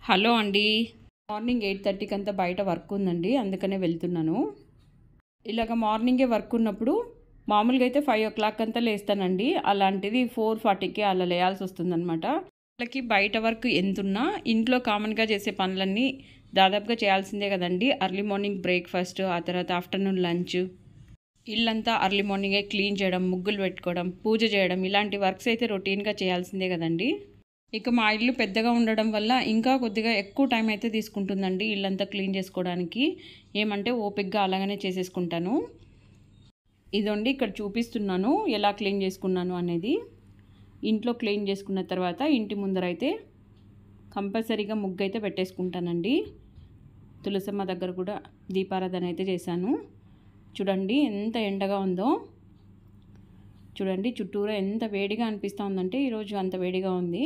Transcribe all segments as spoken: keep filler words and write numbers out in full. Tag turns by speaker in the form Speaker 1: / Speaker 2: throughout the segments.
Speaker 1: Hello అండి. Morning eight థర్టీకి అంతా బయట వర్క్ ఉందండి, అందుకనే వెళ్తున్నాను. ఇలాగ మార్నింగే వర్క్ ఉన్నప్పుడు మామూలుగా అయితే ఫైవ్ ఓ క్లాక్ అంతా లేస్తానండి. అలాంటిది ఫోర్ ఫార్టీకి అలా లేయాల్సి వస్తుందన్నమాట. వాళ్ళకి బయట వర్క్ ఎంతున్నా ఇంట్లో కామన్గా చేసే పనులన్నీ దాదాపుగా చేయాల్సిందే కదండి. అర్లీ మార్నింగ్ బ్రేక్ఫాస్ట్, ఆ తర్వాత ఆఫ్టర్నూన్ లంచ్, ఇల్లంతా అర్లీ మార్నింగే క్లీన్ చేయడం, ముగ్గులు పెట్టుకోవడం, పూజ చేయడం, ఇలాంటి వర్క్స్ అయితే రొటీన్గా చేయాల్సిందే కదండి. ఇక మా ఇల్లు పెద్దగా ఉండడం వల్ల ఇంకా కొద్దిగా ఎక్కువ టైం అయితే తీసుకుంటుందండి ఇల్లంతా క్లీన్ చేసుకోవడానికి. ఏమంటే ఓపిక్గా అలాగనే చేసేసుకుంటాను. ఇదండి ఇక్కడ చూపిస్తున్నాను ఎలా క్లీన్ చేసుకున్నాను అనేది. ఇంట్లో క్లీన్ చేసుకున్న తర్వాత ఇంటి ముందర అయితే కంపల్సరీగా ముగ్గు అయితే పెట్టేసుకుంటానండి. తులసమ్మ దగ్గర కూడా దీపారాధన అయితే చేశాను. చూడండి ఎంత ఎండగా ఉందో. చూడండి చుట్టూరా ఎంత వేడిగా అనిపిస్తూ ఉందంటే ఈరోజు అంత వేడిగా ఉంది.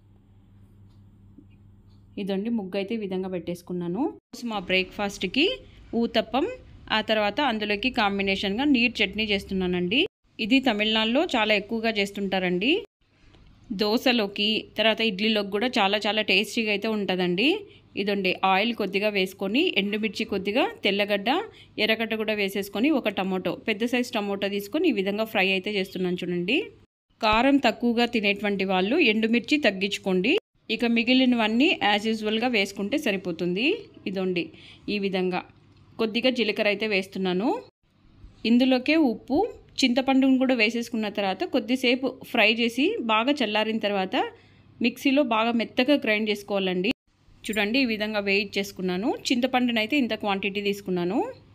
Speaker 1: ఇదండి ముగ్గు అయితే ఈ విధంగా పెట్టేసుకున్నాను. మా బ్రేక్ఫాస్ట్కి ఊతప్పం, ఆ తర్వాత అందులోకి కాంబినేషన్గా నీట్ చట్నీ చేస్తున్నానండి. ఇది తమిళనాడులో చాలా ఎక్కువగా చేస్తుంటారండి. దోశలోకి తర్వాత ఇడ్లీలోకి కూడా చాలా చాలా టేస్టీగా అయితే ఉంటుందండి. ఇదండి ఆయిల్ కొద్దిగా వేసుకొని, ఎండుమిర్చి కొద్దిగా, తెల్లగడ్డ, ఎర్రగడ్డ కూడా వేసేసుకొని, ఒక టమోటో, పెద్ద సైజ్ టమోటో తీసుకొని ఈ విధంగా ఫ్రై అయితే చేస్తున్నాను చూడండి. కారం తక్కువగా తినేటువంటి వాళ్ళు ఎండుమిర్చి తగ్గించుకోండి. ఇక మిగిలినవన్నీ యాజ్ యూజువల్గా వేసుకుంటే సరిపోతుంది. ఇదండి ఈ విధంగా కొద్దిగా జీలకర్ర అయితే వేస్తున్నాను. ఇందులోకే ఉప్పు, చింతపండును కూడా వేసేసుకున్న తర్వాత కొద్దిసేపు ఫ్రై చేసి బాగా చల్లారిన తర్వాత మిక్సీలో బాగా మెత్తగా గ్రైండ్ చేసుకోవాలండి. చూడండి ఈ విధంగా వేయించేసుకున్నాను. చేసుకున్నాను. చింతపండునైతే అయితే ఇంత క్వాంటిటీ తీసుకున్నాను.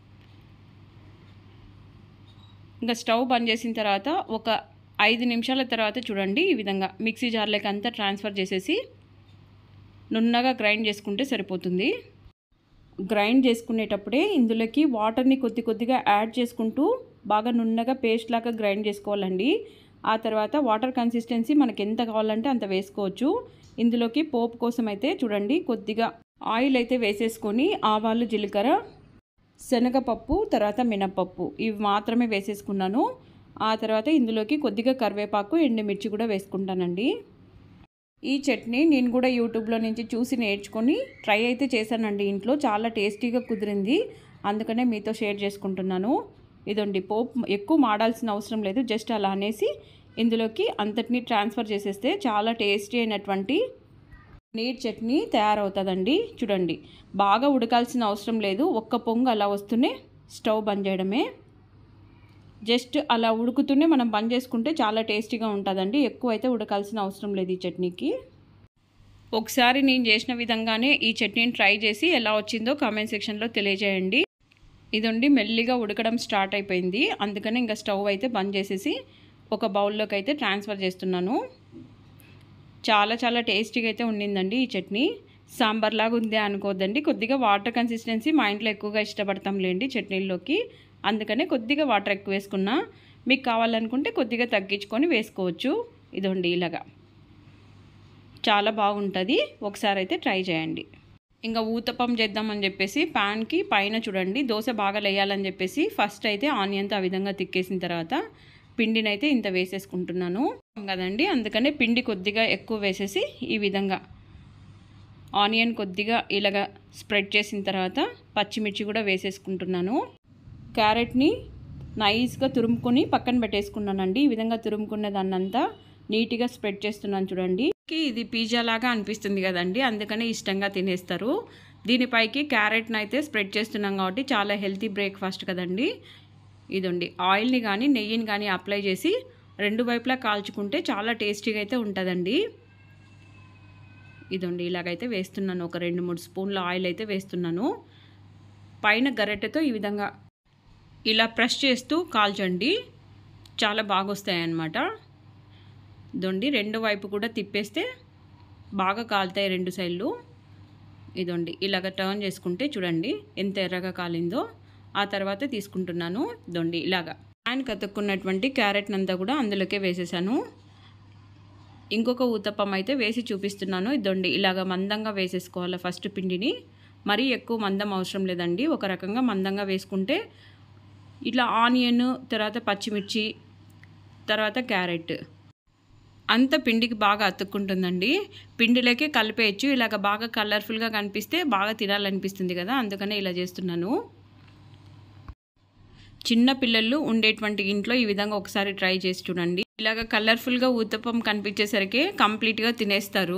Speaker 1: ఇంకా స్టవ్ బంద్ చేసిన తర్వాత ఒక ఐదు నిమిషాల తర్వాత చూడండి ఈ విధంగా మిక్సీ జార్లోకి అంతా ట్రాన్స్ఫర్ చేసేసి నున్నగా గ్రైండ్ చేసుకుంటే సరిపోతుంది. గ్రైండ్ చేసుకునేటప్పుడే ఇందులోకి వాటర్ని కొద్ది కొద్దిగా యాడ్ చేసుకుంటూ బాగా నున్నగా పేస్ట్ లాగా గ్రైండ్ చేసుకోవాలండి. ఆ తర్వాత వాటర్ కన్సిస్టెన్సీ మనకి ఎంత కావాలంటే అంత వేసుకోవచ్చు. ఇందులోకి పోపు కోసం అయితే చూడండి కొద్దిగా ఆయిల్ అయితే వేసేసుకొని ఆవాలు, జీలకర్ర, శనగపప్పు, తర్వాత మినపప్పు ఇవి మాత్రమే వేసేసుకున్నాను. ఆ తర్వాత ఇందులోకి కొద్దిగా కరివేపాకు, ఎండుమిర్చి కూడా వేసుకుంటానండి. ఈ చట్నీ నేను కూడా యూట్యూబ్లో నుంచి చూసి నేర్చుకొని ట్రై అయితే చేశానండి ఇంట్లో. చాలా టేస్టీగా కుదిరింది, అందుకనే మీతో షేర్ చేసుకుంటున్నాను. ఇదండి పోపు ఎక్కువ మాడాల్సిన అవసరం లేదు, జస్ట్ అలా అనేసి ఇందులోకి అంతటినీ ట్రాన్స్ఫర్ చేసేస్తే చాలా టేస్టీ అయినటువంటి నీట్ చట్నీ తయారవుతుందండి. చూడండి బాగా ఉడకాల్సిన అవసరం లేదు, ఒక్క పొంగు అలా వస్తూనే స్టవ్ బంద్ చేయడమే. జస్ట్ అలా ఉడుకుతూనే మనం బంద్ చేసుకుంటే చాలా టేస్టీగా ఉంటుందండి. ఎక్కువ అయితే ఉడకాల్సిన అవసరం లేదు ఈ చట్నీకి. ఒకసారి నేను చేసిన విధంగానే ఈ చట్నీని ట్రై చేసి ఎలా వచ్చిందో కామెంట్ సెక్షన్లో తెలియజేయండి. ఇదండి మెల్లిగా ఉడకడం స్టార్ట్ అయిపోయింది, అందుకని ఇంకా స్టవ్ అయితే బంద్ చేసేసి ఒక బౌల్లోకి అయితే ట్రాన్స్ఫర్ చేస్తున్నాను. చాలా చాలా టేస్టీగా అయితే ఉండిందండి ఈ చట్నీ. సాంబార్ లాగా ఉందే అనుకోవద్దండి, కొద్దిగా వాటర్ కన్సిస్టెన్సీ మా ఇంట్లో ఎక్కువగా ఇష్టపడతాం లేండి చట్నీల్లోకి, అందుకనే కొద్దిగా వాటర్ ఎక్కువ వేసుకున్నా. మీకు కావాలనుకుంటే కొద్దిగా తగ్గించుకొని వేసుకోవచ్చు. ఇదండి ఇలాగా చాలా బాగుంటుంది, ఒకసారి అయితే ట్రై చేయండి. ఇంకా ఊతప్పం చేద్దామని చెప్పేసి ప్యాన్కి పైన చూడండి దోశ బాగా లేయాలని చెప్పేసి ఫస్ట్ అయితే ఆనియన్తో ఆ విధంగా తిక్కేసిన తర్వాత పిండిని అయితే ఇంత వేసేసుకుంటున్నాను కదండి. అందుకనే పిండి కొద్దిగా ఎక్కువ వేసేసి ఈ విధంగా ఆనియన్ కొద్దిగా ఇలాగా స్ప్రెడ్ చేసిన తర్వాత పచ్చిమిర్చి కూడా వేసేసుకుంటున్నాను. క్యారెట్ని నైస్గా తురుముకొని పక్కన పెట్టేసుకున్నానండి. ఈ విధంగా తురుముకున్న దాన్నంతా నీట్గా స్ప్రెడ్ చేస్తున్నాను చూడండి. ఇది పిజ్జా లాగా అనిపిస్తుంది కదండి, అందుకనే ఇష్టంగా తినేస్తారు. దీనిపైకి క్యారెట్ని అయితే స్ప్రెడ్ చేస్తున్నాం కాబట్టి చాలా హెల్తీ బ్రేక్ఫాస్ట్ కదండి. ఇదండి ఆయిల్ని కానీ నెయ్యిని కానీ అప్లై చేసి రెండు వైపులా కాల్చుకుంటే చాలా టేస్టీగా అయితే ఉంటుందండి. ఇదండి ఇలాగైతే వేస్తున్నాను, ఒక రెండు మూడు స్పూన్ల ఆయిల్ అయితే వేస్తున్నాను. పైన గరిటెతో ఈ విధంగా ఇలా ప్రెస్ చేస్తూ కాల్చండి, చాలా బాగా వస్తాయి అన్నమాట. ఇదండి రెండు వైపు కూడా తిప్పేస్తే బాగా కాలుతాయి రెండు సైడ్లు. ఇదండి ఇలాగ టర్న్ చేసుకుంటే చూడండి ఎంత ఎర్రగా కాలిందో. ఆ తర్వాత తీసుకుంటున్నాను. ఇదండి ఇలాగా ప్యాన్ కతుక్కున్నటువంటి క్యారెట్ని అంతా కూడా అందులోకే వేసేసాను. ఇంకొక ఊతప్పం అయితే వేసి చూపిస్తున్నాను. ఇదండి ఇలాగ మందంగా వేసేసుకోవాలి ఫస్ట్ పిండిని, మరీ ఎక్కువ మందం అవసరం లేదండి. ఒక రకంగా మందంగా వేసుకుంటే ఇట్లా ఆనియన్, తర్వాత పచ్చిమిర్చి, తర్వాత క్యారెట్ అంత పిండికి బాగా అతుక్కుంటుందండి. పిండిలోకి కలిపేయచ్చు. ఇలాగ బాగా కలర్ఫుల్గా కనిపిస్తే బాగా తినాలనిపిస్తుంది కదా, అందుకనే ఇలా చేస్తున్నాను. చిన్న పిల్లలు ఉండేటువంటి ఇంట్లో ఈ విధంగా ఒకసారి ట్రై చేసి చూడండి. ఇలాగ కలర్ఫుల్గా ఊతప్పం కనిపించేసరికి కంప్లీట్గా తినేస్తారు.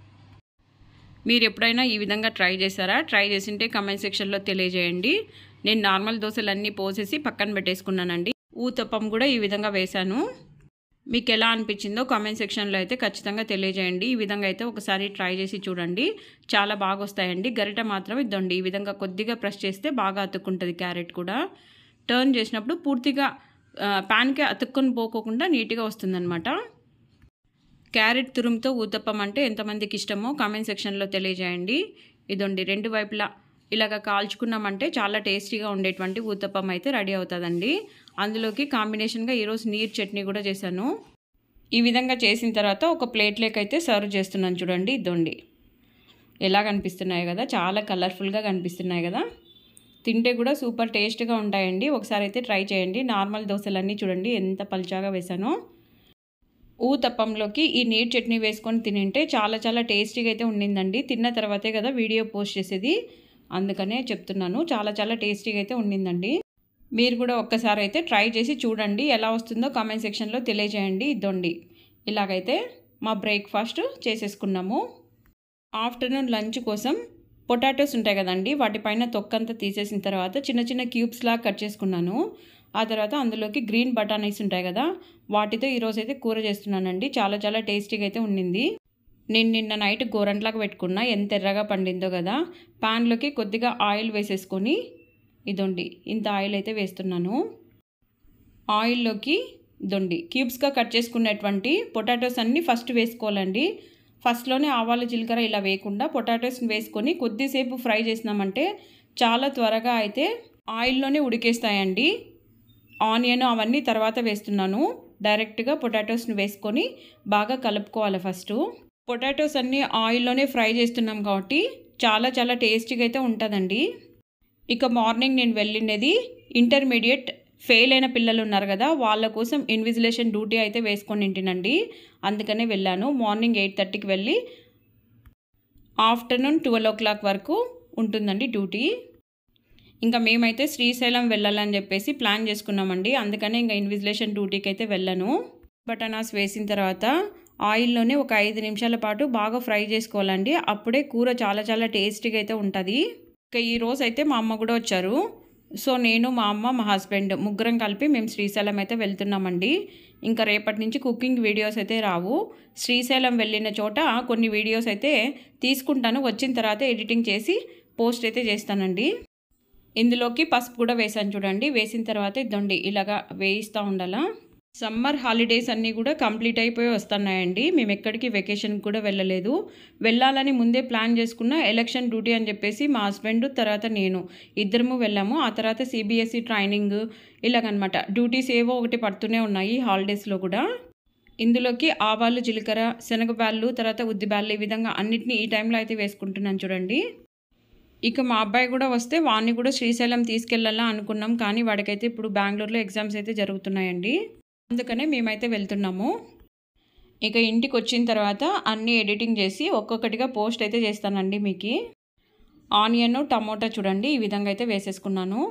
Speaker 1: మీరు ఎప్పుడైనా ఈ విధంగా ట్రై చేశారా? ట్రై చేసింటే కమెంట్ సెక్షన్లో తెలియజేయండి. నేను నార్మల్ దోశలన్నీ పోసేసి పక్కన పెట్టేసుకున్నానండి. ఊతప్పం కూడా ఈ విధంగా వేశాను. మీకు ఎలా అనిపించిందో కామెంట్ సెక్షన్లో అయితే ఖచ్చితంగా తెలియజేయండి. ఈ విధంగా అయితే ఒకసారి ట్రై చేసి చూడండి, చాలా బాగా వస్తాయండి. గరిట మాత్రం ఇద్దండి, ఈ విధంగా కొద్దిగా ప్రెస్ చేస్తే బాగా అతుక్కుంటుంది. క్యారెట్ కూడా టర్న్ చేసినప్పుడు పూర్తిగా ప్యాన్కే అతుక్కొని పోకోకుండా నీట్గా వస్తుందన్నమాట. క్యారెట్ తురుముతో ఊతప్పం అంటే ఎంతమందికి ఇష్టమో కామెంట్ సెక్షన్లో తెలియజేయండి. ఇదండి రెండు వైపులా ఇలాగ కాల్చుకున్నామంటే చాలా టేస్టీగా ఉండేటువంటి ఊతప్పం అయితే రెడీ అవుతుందండి. అందులోకి కాంబినేషన్గా ఈరోజు నీరు చట్నీ కూడా చేశాను. ఈ విధంగా చేసిన తర్వాత ఒక ప్లేట్లోకి అయితే సర్వ్ చేస్తున్నాను చూడండి. ఇదండి ఎలా కనిపిస్తున్నాయి కదా, చాలా కలర్ఫుల్గా కనిపిస్తున్నాయి కదా. తింటే కూడా సూపర్ టేస్ట్గా ఉంటాయండి. ఒకసారి అయితే ట్రై చేయండి. నార్మల్ దోశలన్నీ చూడండి ఎంత పల్చాగా వేసానో. ఊతప్పంలోకి ఈ నీరు చట్నీ వేసుకొని తినింటే చాలా చాలా టేస్టీగా అయితే ఉండిందండి. తిన్న తర్వాతే కదా వీడియో పోస్ట్ చేసేది, అందుకనే చెప్తున్నాను. చాలా చాలా టేస్టీగా అయితే ఉండిందండి. మీరు కూడా ఒక్కసారి అయితే ట్రై చేసి చూడండి, ఎలా వస్తుందో కామెంట్ సెక్షన్లో తెలియజేయండి. ఇదండి ఇలాగైతే మా బ్రేక్ఫాస్ట్ చేసేసుకున్నాము. ఆఫ్టర్నూన్ లంచ్ కోసం పొటాటోస్ ఉంటాయి కదండి, వాటిపైన తొక్కంతా తీసేసిన తర్వాత చిన్న చిన్న క్యూబ్స్ లాగా కట్ చేసుకున్నాను. ఆ తర్వాత అందులోకి గ్రీన్ బఠానీస్ ఉంటాయి కదా, వాటితో ఈరోజైతే కూర చేస్తున్నానండి. చాలా చాలా టేస్టీగా అయితే ఉండింది. నేను నిన్న నైట్ గోరంట్లాగా పెట్టుకున్నా, ఎంత ఎర్రగా పండిందో కదా. ప్యాన్లోకి కొద్దిగా ఆయిల్ వేసేసుకొని ఇదండి ఇంత ఆయిల్ అయితే వేస్తున్నాను. ఆయిల్లోకి ఇదండి క్యూబ్స్గా కట్ చేసుకున్నటువంటి పొటాటోస్ అన్నీ ఫస్ట్ వేసుకోవాలండి. ఫస్ట్లోనే ఆవాలు జీలకర్ర ఇలా వేయకుండా పొటాటోస్ని వేసుకొని కొద్దిసేపు ఫ్రై చేసినామంటే చాలా త్వరగా అయితే ఆయిల్లోనే ఉడికేస్తాయండి. ఆనియన్ అవన్నీ తర్వాత వేస్తున్నాను. డైరెక్ట్గా పొటాటోస్ని వేసుకొని బాగా కలుపుకోవాలి. ఫస్ట్ పొటాటోస్ అన్నీ ఆయిల్లోనే ఫ్రై చేస్తున్నాం కాబట్టి చాలా చాలా టేస్టీగా అయితే ఉంటుందండి. ఇక మార్నింగ్ నేను వెళ్ళినది ఇంటర్మీడియట్ ఫెయిల్ అయిన పిల్లలు ఉన్నారు కదా, వాళ్ళ కోసం ఇన్విజిలేషన్ డ్యూటీ అయితే వేసుకొని తింటానండి. అందుకనే వెళ్ళాను. మార్నింగ్ ఎయిట్ థర్టీకి వెళ్ళి ఆఫ్టర్నూన్ ట్వెల్వ్ ఓ క్లాక్ వరకు ఉంటుందండి డ్యూటీ. ఇంకా మేమైతే శ్రీశైలం వెళ్ళాలని చెప్పేసి ప్లాన్ చేసుకున్నామండి. అందుకనే ఇంకా ఇన్విజిలేషన్ డ్యూటీకి అయితే వెళ్ళాను. బటానాస్ వేసిన తర్వాత ఆయిల్లోనే ఒక ఐదు నిమిషాల పాటు బాగా ఫ్రై చేసుకోవాలండి. అప్పుడే కూర చాలా చాలా టేస్టీగా అయితే ఉంటుంది. ఇంకా ఈరోజు అయితే మా అమ్మ కూడా వచ్చారు. సో నేను, మా అమ్మ, మా హస్బెండ్ ముగ్గురం కలిపి మేము శ్రీశైలం అయితే వెళ్తున్నామండి. ఇంకా రేపటి నుంచి కుకింగ్ వీడియోస్ అయితే రావు. శ్రీశైలం వెళ్ళిన చోట కొన్ని వీడియోస్ అయితే తీసుకుంటాను, వచ్చిన తర్వాత ఎడిటింగ్ చేసి పోస్ట్ అయితే చేస్తానండి. ఇందులోకి పసుపు కూడా వేసాను చూడండి. వేసిన తర్వాత ఇదండి ఇలాగా వేయిస్తూ ఉండాలా. సమ్మర్ హాలిడేస్ అన్నీ కూడా కంప్లీట్ అయిపోయి వస్తున్నాయండి. మేము ఎక్కడికి వెకేషన్కి కూడా వెళ్ళలేదు. వెళ్ళాలని ముందే ప్లాన్ చేసుకున్న ఎలక్షన్ డ్యూటీ అని చెప్పేసి మా హస్బెండ్ తర్వాత నేను ఇద్దరము వెళ్ళాము. ఆ తర్వాత సిబిఎస్ఈ ట్రైనింగ్ ఇలాగనమాట డ్యూటీస్ ఏవో ఒకటి పడుతూనే ఉన్నాయి హాలిడేస్లో కూడా. ఇందులోకి ఆవాలు జీలకర్ర శనగబాళ్ళు తర్వాత ఉద్దిబాళ్ళు ఈ విధంగా అన్నిటినీ ఈ టైంలో అయితే వేసుకుంటున్నాను చూడండి. ఇక మా అబ్బాయి కూడా వస్తే వాడిని కూడా శ్రీశైలం తీసుకెళ్ళాలా అనుకున్నాం, కానీ వాడికైతే ఇప్పుడు బెంగళూరులో ఎగ్జామ్స్ అయితే జరుగుతున్నాయండి. అందుకనే మేమైతే వెళ్తున్నాము. ఇక ఇంటికి వచ్చిన తర్వాత అన్నీ ఎడిటింగ్ చేసి ఒక్కొక్కటిగా పోస్ట్ అయితే చేస్తానండి. మీకు ఆనియన్ టమోటా చూడండి ఈ విధంగా అయితే వేసేసుకున్నాను.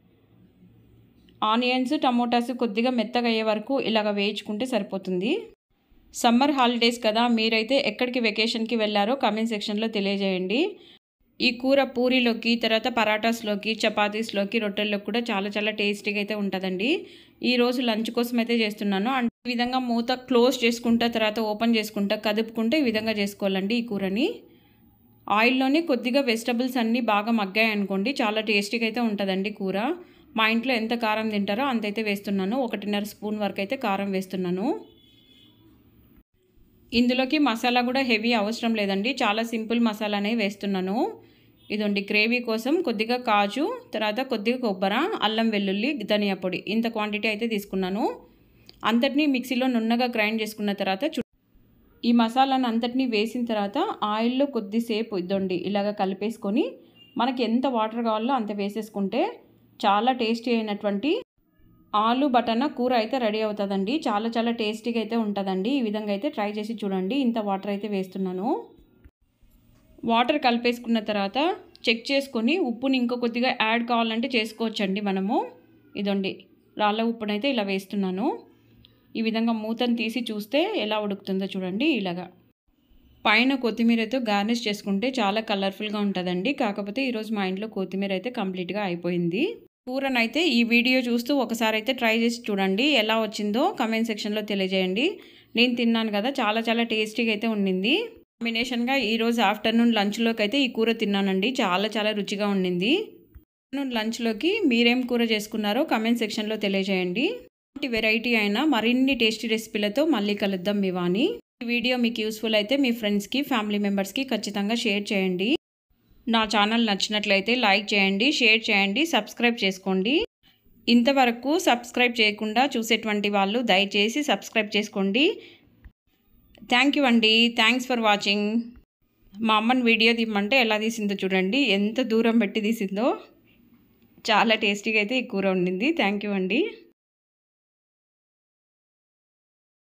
Speaker 1: ఆనియన్స్ టమోటాస్ కొద్దిగా మెత్తగా అయ్యే వరకు ఇలాగ వేయించుకుంటే సరిపోతుంది. సమ్మర్ హాలిడేస్ కదా, మీరైతే ఎక్కడికి వెకేషన్కి వెళ్ళారో కామెంట్ సెక్షన్లో తెలియజేయండి. ఈ కూర పూరీలోకి తర్వాత పరాటాస్లోకి చపాతీస్లోకి రొట్టెల్లోకి కూడా చాలా చాలా టేస్టీగా అయితే ఉంటుందండి. ఈరోజు లంచ్ కోసం అయితే చేస్తున్నాను. అంటే ఈ విధంగా మూత క్లోజ్ చేసుకుంటా తర్వాత ఓపెన్ చేసుకుంటా కదుపుకుంటే ఈ విధంగా చేసుకోవాలండి ఈ కూరని. ఆయిల్లోనే కొద్దిగా వెజిటబుల్స్ అన్నీ బాగా మగ్గాయి అనుకోండి చాలా టేస్టీగా అయితే ఉంటుందండి కూర. మా ఇంట్లో ఎంత కారం తింటారో అంతైతే వేస్తున్నాను. ఒకటిన్నర స్పూన్ వరకు అయితే కారం వేస్తున్నాను. ఇందులోకి మసాలా కూడా హెవీ అవసరం లేదండి, చాలా సింపుల్ మసాలానే వేస్తున్నాను. ఇదండి గ్రేవీ కోసం కొద్దిగా కాజు తర్వాత కొద్దిగా కొబ్బరి అల్లం వెల్లుల్లి ధనియా పొడి ఇంత క్వాంటిటీ అయితే తీసుకున్నాను. అంతటినీ మిక్సీలో నున్నగా గ్రైండ్ చేసుకున్న తర్వాత ఈ మసాలాను అంతటినీ వేసిన తర్వాత ఆయిల్లో కొద్దిసేపు ఇదండి ఇలాగ కలిపేసుకొని మనకి ఎంత వాటర్ కావాలో అంత వేసేసుకుంటే చాలా టేస్టీ అయినటువంటి ఆలు బటానా కూర అయితే రెడీ అవుతుందండి. చాలా చాలా టేస్టీగా అయితే ఉంటుందండి. ఈ విధంగా అయితే ట్రై చేసి చూడండి. ఇంత వాటర్ అయితే వేస్తున్నాను. వాటర్ కలిపేసుకున్న తర్వాత చెక్ చేసుకొని ఉప్పుని ఇంకో కొద్దిగా యాడ్ కావాలంటే చేసుకోవచ్చండి మనము. ఇదండి రాళ్ళ ఉప్పునైతే ఇలా వేస్తున్నాను. ఈ విధంగా మూతను తీసి చూస్తే ఎలా ఉడుకుతుందో చూడండి. ఇలాగా పైన కొత్తిమీరతో గార్నిష్ చేసుకుంటే చాలా కలర్ఫుల్గా ఉంటుందండి. కాకపోతే ఈరోజు మా ఇంట్లో కొత్తిమీర అయితే కంప్లీట్గా అయిపోయింది. కూరనైతే ఈ వీడియో చూస్తూ ఒకసారి అయితే ట్రై చేసి చూడండి. ఎలా వచ్చిందో కమెంట్ సెక్షన్లో తెలియజేయండి. నేను తిన్నాను కదా, చాలా చాలా టేస్టీగా అయితే ఉండింది. కాంబినేషన్గా ఈరోజు ఆఫ్టర్నూన్ లంచ్లోకి అయితే ఈ కూర తిన్నానండి. చాలా చాలా రుచిగా ఉండింది. ఆఫ్టర్నూన్ లంచ్లోకి మీరేం కూర చేసుకున్నారో కమెంట్ సెక్షన్లో తెలియజేయండి. వెరైటీ అయినా మరిన్ని టేస్టీ రెసిపీలతో మళ్ళీ కలుద్దాం మీ వాణి. ఈ వీడియో మీకు యూస్ఫుల్ అయితే మీ ఫ్రెండ్స్కి ఫ్యామిలీ మెంబర్స్కి ఖచ్చితంగా షేర్ చేయండి. నా ఛానల్ నచ్చినట్లయితే లైక్ చేయండి, షేర్ చేయండి, సబ్స్క్రైబ్ చేసుకోండి. ఇంతవరకు సబ్స్క్రైబ్ చేయకుండా చూసేటువంటి వాళ్ళు దయచేసి సబ్స్క్రైబ్ చేసుకోండి. థ్యాంక్ యూ అండి. Thanks for watching. మా అమ్మని వీడియో తీయమంటే ఎలా తీసిందో చూడండి. ఎంత దూరం పెట్టి తీసిందో. చాలా టేస్టీగా అయితే ఈ కూర ఉండింది. థ్యాంక్ యూ అండి.